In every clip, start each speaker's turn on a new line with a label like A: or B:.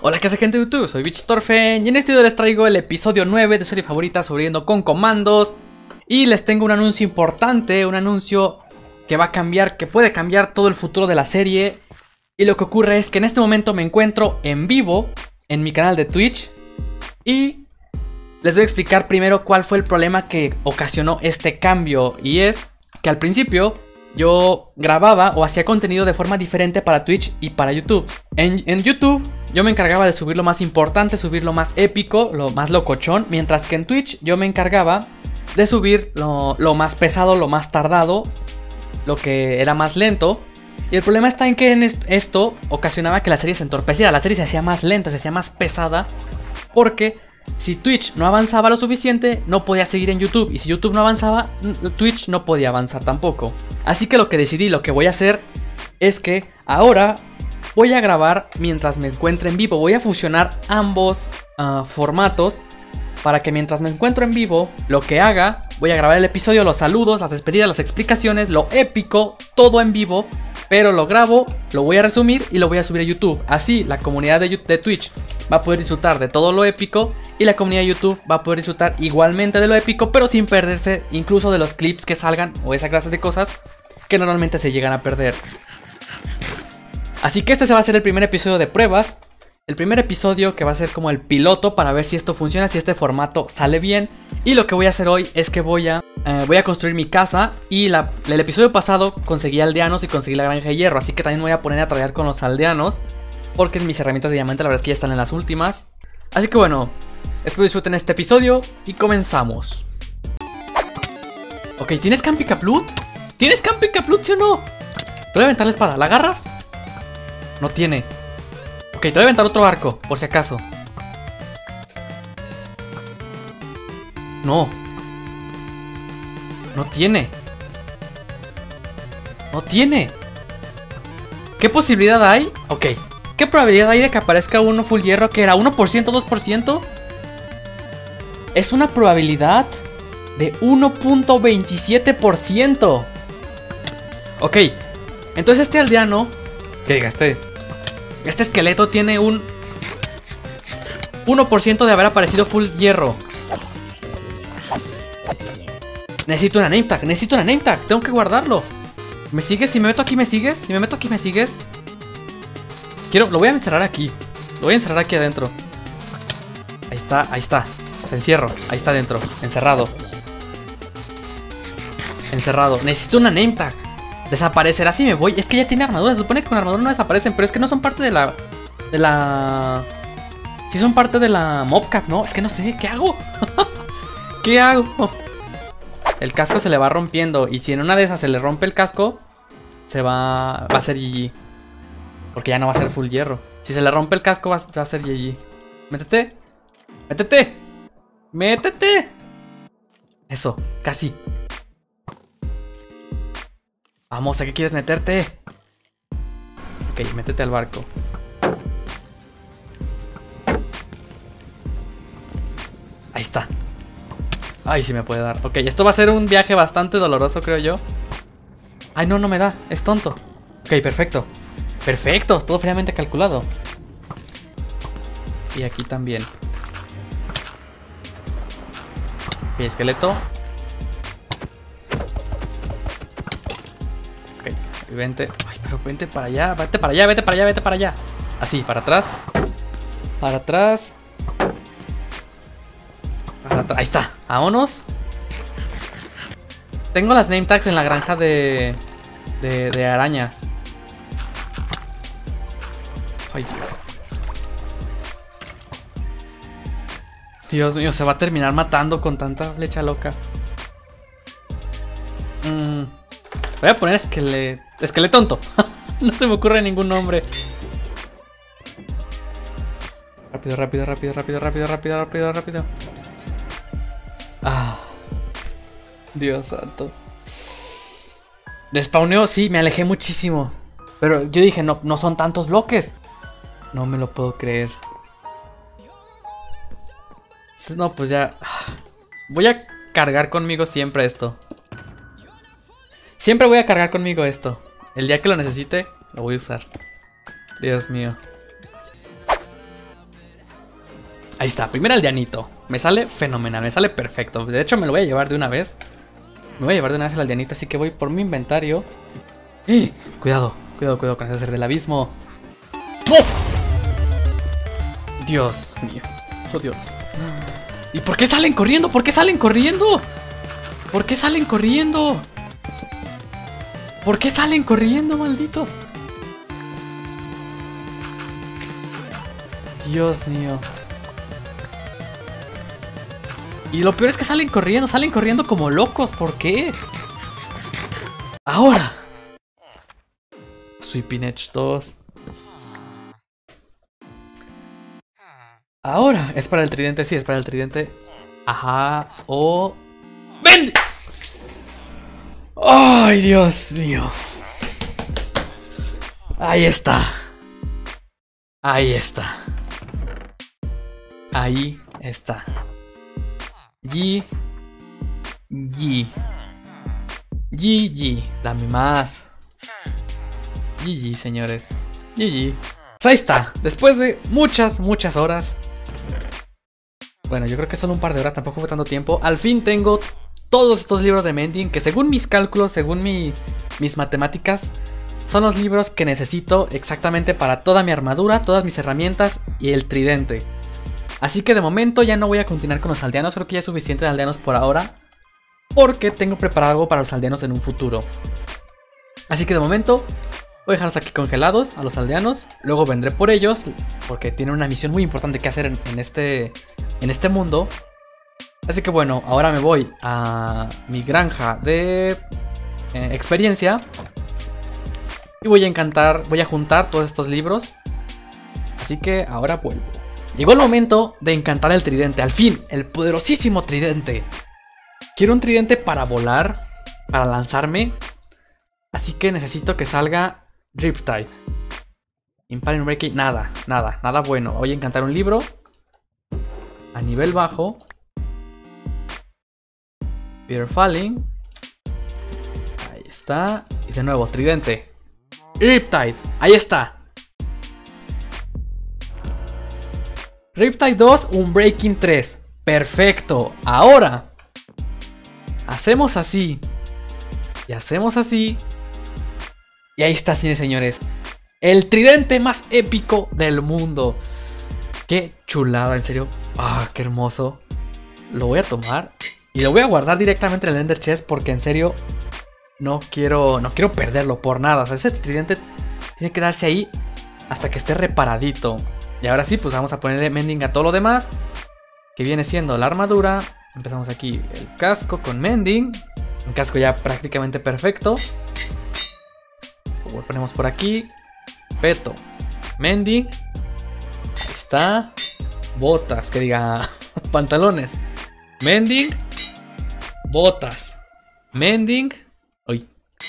A: Hola, ¿qué hace gente de YouTube? Soy Bichtorfen y en este video les traigo el episodio 9 de serie favorita Sobreviviendo con Comandos. Y les tengo un anuncio importante, un anuncio que va a cambiar, que puede cambiar todo el futuro de la serie. Y lo que ocurre es que en este momento me encuentro en vivo en mi canal de Twitch. Y les voy a explicar primero cuál fue el problema que ocasionó este cambio. Y es que al principio yo grababa o hacía contenido de forma diferente para Twitch y para YouTube. En YouTube yo me encargaba de subir lo más importante, subir lo más épico, lo más locochón. Mientras que en Twitch yo me encargaba de subir lo más pesado, lo más tardado, lo que era más lento. Y el problema está en que esto ocasionaba que la serie se entorpeciera. La serie se hacía más lenta, se hacía más pesada. Porque si Twitch no avanzaba lo suficiente, no podía seguir en YouTube. Y si YouTube no avanzaba, Twitch no podía avanzar tampoco. Así que lo que decidí, lo que voy a hacer es que ahora voy a grabar mientras me encuentre en vivo. Voy a fusionar ambos formatos para que mientras me encuentro en vivo, lo que haga, voy a grabar el episodio, los saludos, las despedidas, las explicaciones, lo épico, todo en vivo. Pero lo grabo, lo voy a resumir y lo voy a subir a YouTube. Así la comunidad de Twitch va a poder disfrutar de todo lo épico y la comunidad de YouTube va a poder disfrutar igualmente de lo épico, pero sin perderse incluso de los clips que salgan o esa clase de cosas que normalmente se llegan a perder. Así que este se va a ser el primer episodio de pruebas. El primer episodio que va a ser como el piloto para ver si esto funciona, si este formato sale bien. Y lo que voy a hacer hoy es que voy a construir mi casa. Y el episodio pasado conseguí aldeanos y conseguí la granja de hierro. Así que también me voy a poner a tradear con los aldeanos, porque mis herramientas de diamante la verdad es que ya están en las últimas. Así que bueno, espero disfruten este episodio y comenzamos. Ok, ¿tienes Campicaplut? ¿Tienes Campicaplut, sí o no? Te voy a aventar la espada, ¿la agarras? No tiene. Ok, te voy a aventar otro arco, por si acaso. No. No tiene. No tiene. ¿Qué posibilidad hay? Ok. ¿Qué probabilidad hay de que aparezca uno full hierro? ¿Que era 1%, 2%? Es una probabilidad de 1.27%. Ok. Entonces este aldeano, que diga, este esqueleto tiene un 1% de haber aparecido full hierro. Necesito una name tag, necesito una name tag. Tengo que guardarlo. ¿Me sigues? Si me meto aquí, ¿me sigues? Si me meto aquí, ¿me sigues? Lo voy a encerrar aquí. Lo voy a encerrar aquí adentro. Ahí está, ahí está. Te encierro, ahí está adentro. Encerrado. Encerrado. Necesito una name tag. Desaparecerá si me voy. Es que ya tiene armadura. Se supone que con armadura no desaparecen, pero es que no son parte de la... Sí son parte de la mobcap, ¿no? Es que no sé, ¿qué hago? ¿Qué hago? El casco se le va rompiendo. Y si en una de esas se le rompe el casco, va a ser GG. Porque ya no va a ser full hierro. Si se le rompe el casco va a ser GG. Métete. Métete. Métete. Eso, casi. Vamos, ¿a qué quieres meterte? Ok, métete al barco. Ahí está. Ay, sí me puede dar. Ok, esto va a ser un viaje bastante doloroso, creo yo. Ay, no, no me da, es tonto. Ok, perfecto. Perfecto, todo fríamente calculado. Y aquí también. Ok, esqueleto. Vente, ay, pero vente para allá, vete para allá, vete para allá, vete para allá. Así, para atrás. Para atrás. Para atrás, ahí está, vámonos. Tengo las name tags en la granja de arañas. Ay, Dios. Dios mío, se va a terminar matando con tanta flecha loca. Voy a poner esqueletonto. No se me ocurre ningún nombre. Rápido, rápido, rápido, rápido, rápido, rápido, rápido, rápido. Ah. Dios santo. Despawneó, sí, me alejé muchísimo. Pero yo dije, no son tantos bloques. No me lo puedo creer. No, pues ya. Voy a cargar conmigo siempre esto. Siempre voy a cargar conmigo esto. El día que lo necesite, lo voy a usar. Dios mío. Ahí está, primer aldeanito. Me sale fenomenal, me sale perfecto. De hecho me lo voy a llevar de una vez. Me voy a llevar de una vez el aldeanito, así que voy por mi inventario. Cuidado, cuidado, cuidado con ese ser del abismo. ¡Oh! Dios mío, oh Dios. ¿Y por qué salen corriendo? ¿Por qué salen corriendo? ¿Por qué salen corriendo? ¿Por qué salen corriendo, malditos? Dios mío. Y lo peor es que salen corriendo como locos. ¿Por qué? Ahora. Sweeping Edge 2. Ahora. Es para el tridente, sí, es para el tridente. Ajá. Oh. ¡Ven! ¡Ay, Dios mío! Ahí está. Ahí está. Ahí está. GG. Dame más. GG, señores. GG. Pues ahí está. Después de muchas horas. Bueno, yo creo que solo un par de horas. Tampoco fue tanto tiempo. Al fin tengo todos estos libros de Mending. Que según mis cálculos, según mis matemáticas, son los libros que necesito exactamente para toda mi armadura, todas mis herramientas y el tridente. Así que de momento ya no voy a continuar con los aldeanos. Creo que ya es suficiente de aldeanos por ahora, porque tengo preparado algo para los aldeanos en un futuro. Así que de momento voy a dejarlos aquí congelados a los aldeanos. Luego vendré por ellos, porque tienen una misión muy importante que hacer en este mundo. Así que bueno, ahora me voy a mi granja de experiencia. Y voy a juntar todos estos libros. Así que ahora vuelvo. Llegó el momento de encantar el tridente. Al fin, el poderosísimo tridente. Quiero un tridente para volar, para lanzarme. Así que necesito que salga Riptide. Impaling Breaking, nada bueno. Voy a encantar un libro a nivel bajo. Fear Falling. Ahí está. Y de nuevo, tridente. Riptide, ahí está. Riptide 2, Unbreaking 3. Perfecto. Ahora hacemos así. Y hacemos así. Y ahí está, señores y señores. El tridente más épico del mundo. Qué chulada, en serio. Ah, qué hermoso. Lo voy a tomar y lo voy a guardar directamente en el Ender Chest, porque en serio no quiero perderlo por nada. O sea, ese tridente tiene que quedarse ahí hasta que esté reparadito. Y ahora sí, pues vamos a ponerle mending a todo lo demás, que viene siendo la armadura. Empezamos aquí el casco con mending. Un casco ya prácticamente perfecto. Lo ponemos por aquí. Peto, mending. Ahí está. Botas, que diga pantalones. Mending. Botas. Mending. Uy.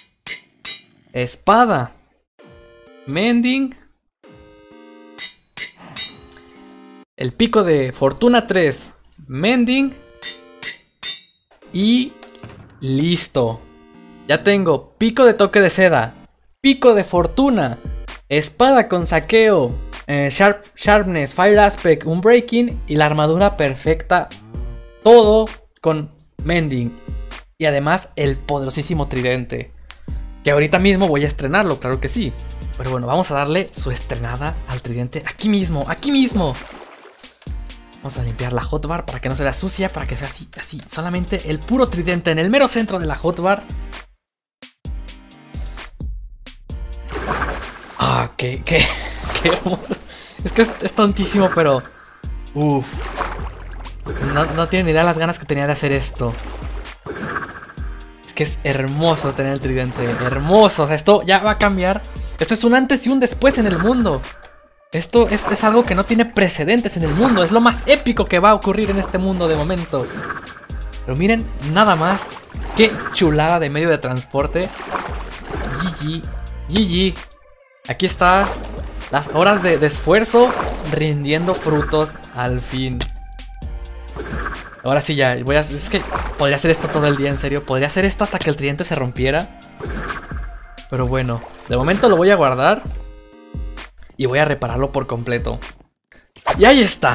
A: Espada. Mending. El pico de fortuna 3. Mending. Y listo. Ya tengo pico de toque de seda, pico de fortuna, espada con saqueo, sharpness, fire aspect, unbreaking y la armadura perfecta. Todo con mending. Y además el poderosísimo tridente, que ahorita mismo voy a estrenarlo, claro que sí. Pero bueno, vamos a darle su estrenada al tridente aquí mismo, aquí mismo. Vamos a limpiar la hotbar para que no se vea sucia, para que sea así, así. Solamente el puro tridente en el mero centro de la hotbar. Ah, qué hermoso. Es que es tontísimo, pero... Uff. No tienen ni idea las ganas que tenía de hacer esto. Es que es hermoso tener el tridente. Hermoso. O sea, esto ya va a cambiar. Esto es un antes y un después en el mundo. Esto es algo que no tiene precedentes en el mundo. Es lo más épico que va a ocurrir en este mundo de momento. Pero miren, nada más. Qué chulada de medio de transporte. GG. GG. Aquí está. Las horas de esfuerzo rindiendo frutos al fin. Ahora sí ya. Es que podría hacer esto todo el día, en serio. Podría hacer esto hasta que el tridente se rompiera. Pero bueno, de momento lo voy a guardar. Y voy a repararlo por completo. Y ahí está.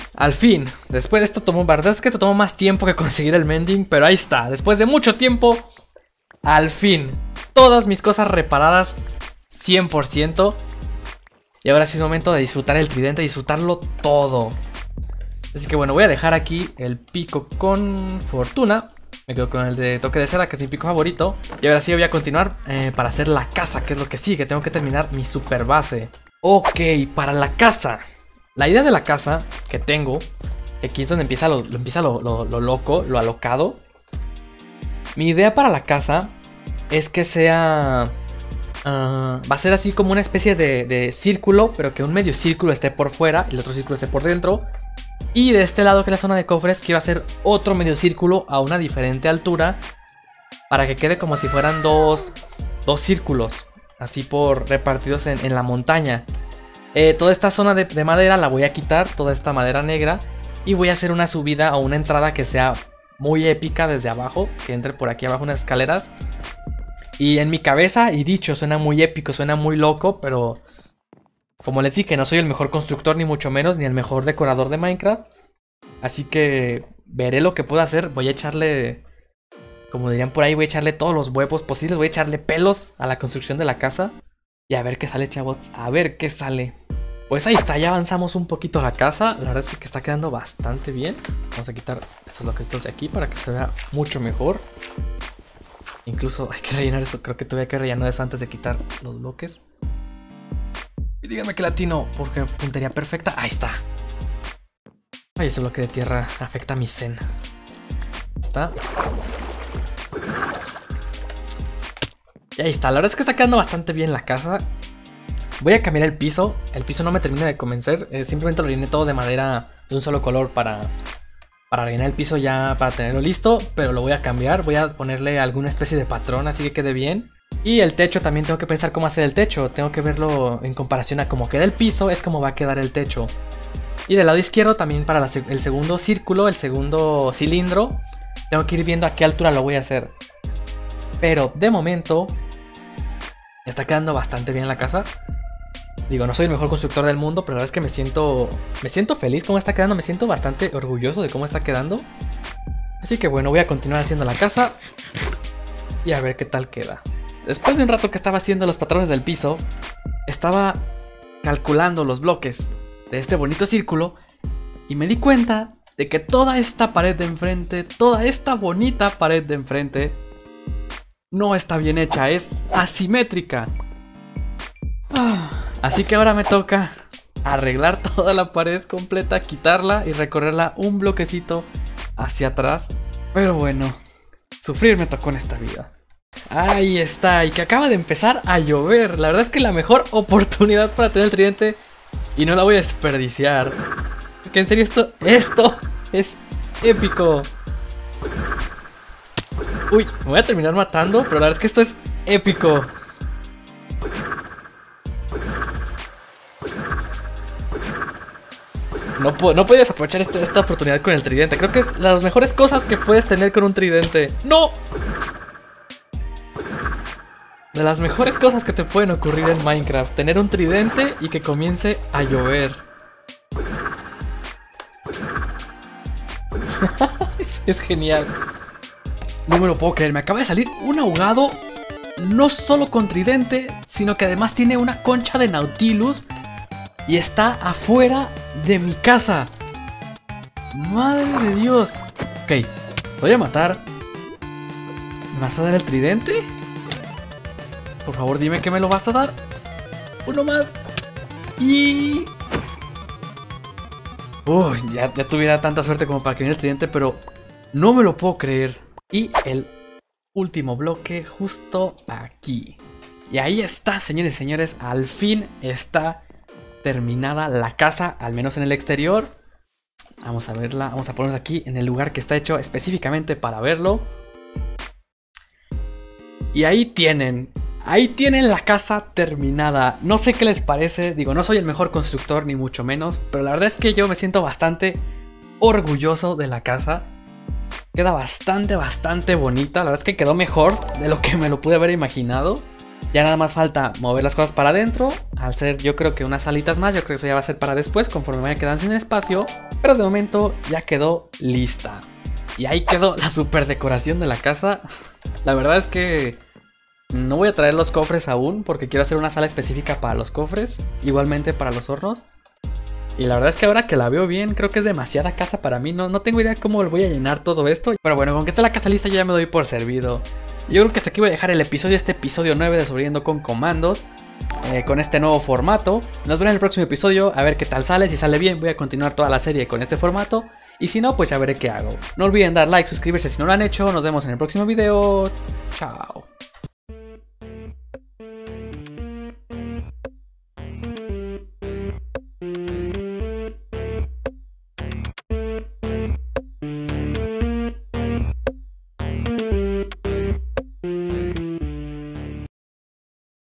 A: Al fin, después de esto tomó, la verdad es que esto tomó más tiempo que conseguir el mending, pero ahí está, después de mucho tiempo, al fin, todas mis cosas reparadas 100%. Y ahora sí es momento de disfrutar el tridente, disfrutarlo todo. Así que bueno, voy a dejar aquí el pico con fortuna. Me quedo con el de toque de seda, que es mi pico favorito. Y ahora sí voy a continuar para hacer la casa, que es lo que sigue. Tengo que terminar mi super base. Ok, para la casa. La idea de la casa que tengo, que aquí es donde empieza lo loco, lo alocado. Mi idea para la casa es que sea... va a ser así como una especie de círculo, pero que un medio círculo esté por fuera y el otro círculo esté por dentro. Y de este lado, que es la zona de cofres, quiero hacer otro medio círculo a una diferente altura, para que quede como si fueran dos círculos, así por repartidos en la montaña. Toda esta zona de madera la voy a quitar, toda esta madera negra, y voy a hacer una subida o una entrada que sea muy épica desde abajo, que entre por aquí abajo unas escaleras. Y en mi cabeza, y dicho, suena muy épico, suena muy loco, pero como les dije, no soy el mejor constructor, ni mucho menos, ni el mejor decorador de Minecraft. Así que veré lo que puedo hacer. Voy a echarle, como dirían por ahí, voy a echarle todos los huevos posibles. Voy a echarle pelos a la construcción de la casa. Y a ver qué sale, chavos, a ver qué sale. Pues ahí está, ya avanzamos un poquito la casa. La verdad es que está quedando bastante bien. Vamos a quitar estos bloquecitos de aquí para que se vea mucho mejor. Incluso hay que rellenar eso, creo que tuve que rellenar eso antes de quitar los bloques. Y díganme que latino, porque puntería perfecta. Ahí está. Ay, ese bloque de tierra afecta a mi zen. Está. Y ahí está, la verdad es que está quedando bastante bien la casa. Voy a cambiar el piso. El piso no me termina de convencer. Simplemente lo rellené todo de madera de un solo color para rellenar el piso ya, para tenerlo listo. Pero lo voy a cambiar, voy a ponerle alguna especie de patrón así que quede bien. Y el techo también tengo que pensar cómo hacer el techo. Tengo que verlo en comparación a cómo queda el piso, es como va a quedar el techo. Y del lado izquierdo también para el segundo círculo, el segundo cilindro, tengo que ir viendo a qué altura lo voy a hacer. Pero de momento está quedando bastante bien la casa. Digo, no soy el mejor constructor del mundo, pero la verdad es que me siento feliz cómo está quedando. Me siento bastante orgulloso de cómo está quedando. Así que bueno, voy a continuar haciendo la casa y a ver qué tal queda. Después de un rato que estaba haciendo los patrones del piso, estaba calculando los bloques de este bonito círculo y me di cuenta de que toda esta pared de enfrente, toda esta bonita pared de enfrente, no está bien hecha, es asimétrica. Así que ahora me toca arreglar toda la pared completa, quitarla y recorrerla un bloquecito hacia atrás. Pero bueno, sufrir me tocó en esta vida. Ahí está, y que acaba de empezar a llover. La verdad es que la mejor oportunidad para tener el tridente y no la voy a desperdiciar. Que en serio esto es épico. Uy, me voy a terminar matando, pero la verdad es que esto es épico. No puedes aprovechar esta oportunidad con el tridente. Creo que es las mejores cosas que puedes tener con un tridente. ¡No! De las mejores cosas que te pueden ocurrir en Minecraft, tener un tridente y que comience a llover. Es genial. No me lo puedo creer, me acaba de salir un ahogado. No solo con tridente, sino que además tiene una concha de Nautilus y está afuera de mi casa. Madre de Dios. Ok, voy a matar. ¿Me vas a dar el tridente? Por favor, dime que me lo vas a dar. Uno más. Y... ya tuviera tanta suerte como para que viniera el tridente, pero no me lo puedo creer. Y el último bloque justo aquí. Y ahí está, señores y señores. Al fin está terminada la casa, al menos en el exterior. Vamos a verla, vamos a ponerla aquí en el lugar que está hecho específicamente para verlo. Y ahí tienen la casa terminada. No sé qué les parece, digo, no soy el mejor constructor ni mucho menos, pero la verdad es que yo me siento bastante orgulloso de la casa. Queda bastante bonita, la verdad es que quedó mejor de lo que me lo pude haber imaginado. Ya nada más falta mover las cosas para adentro. Al ser yo creo que unas salitas más, yo creo que eso ya va a ser para después conforme me quedan sin espacio. Pero de momento ya quedó lista. Y ahí quedó la super decoración de la casa. La verdad es que no voy a traer los cofres aún porque quiero hacer una sala específica para los cofres. Igualmente para los hornos. Y la verdad es que ahora que la veo bien, creo que es demasiada casa para mí. No tengo idea cómo voy a llenar todo esto. Pero bueno, con que esté la casa lista yo ya me doy por servido. Yo creo que hasta aquí voy a dejar el episodio, este episodio 9 de Sobreviviendo con Comandos. Con este nuevo formato. Nos vemos en el próximo episodio, a ver qué tal sale. Si sale bien voy a continuar toda la serie con este formato. Y si no, pues ya veré qué hago. No olviden dar like, suscribirse si no lo han hecho. Nos vemos en el próximo video. Chao.